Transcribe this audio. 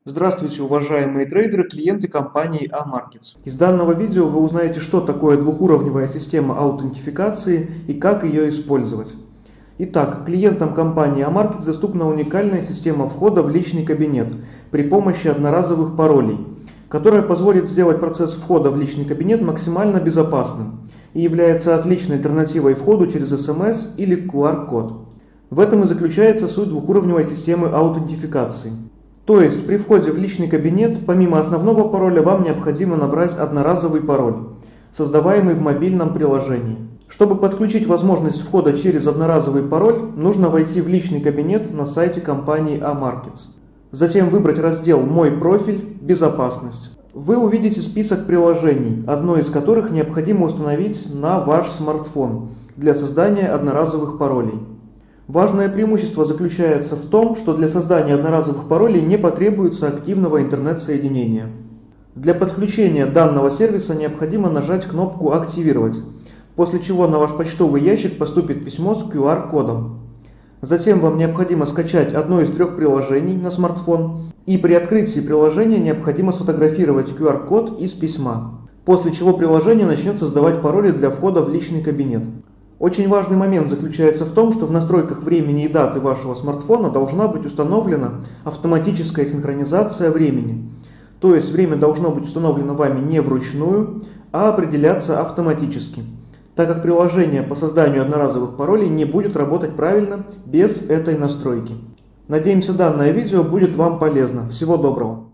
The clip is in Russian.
Здравствуйте, уважаемые трейдеры, клиенты компании Amarkets. Из данного видео вы узнаете, что такое двухуровневая система аутентификации и как ее использовать. Итак, клиентам компании Amarkets доступна уникальная система входа в личный кабинет при помощи одноразовых паролей, которая позволит сделать процесс входа в личный кабинет максимально безопасным и является отличной альтернативой входу через SMS или QR-код. В этом и заключается суть двухуровневой системы аутентификации. То есть при входе в личный кабинет, помимо основного пароля, вам необходимо набрать одноразовый пароль, создаваемый в мобильном приложении. Чтобы подключить возможность входа через одноразовый пароль, нужно войти в личный кабинет на сайте компании Amarkets. Затем выбрать раздел «Мой профиль. Безопасность». Вы увидите список приложений, одно из которых необходимо установить на ваш смартфон для создания одноразовых паролей. Важное преимущество заключается в том, что для создания одноразовых паролей не потребуется активного интернет-соединения. Для подключения данного сервиса необходимо нажать кнопку «Активировать», после чего на ваш почтовый ящик поступит письмо с QR-кодом. Затем вам необходимо скачать одно из 3 приложений на смартфон, и при открытии приложения необходимо сфотографировать QR-код из письма, после чего приложение начнет создавать пароли для входа в личный кабинет. Очень важный момент заключается в том, что в настройках времени и даты вашего смартфона должна быть установлена автоматическая синхронизация времени. То есть время должно быть установлено вами не вручную, а определяться автоматически, так как приложение по созданию одноразовых паролей не будет работать правильно без этой настройки. Надеемся, данное видео будет вам полезно. Всего доброго!